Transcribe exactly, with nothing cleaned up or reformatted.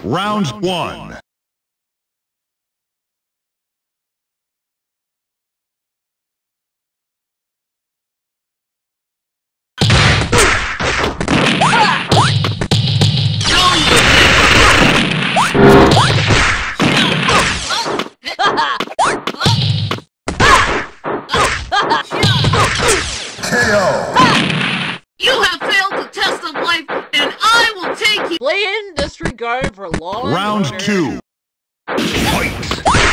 Round one. K O. You have failed the test of life, and I will take you. Play in disregard for law. Round two. Fight.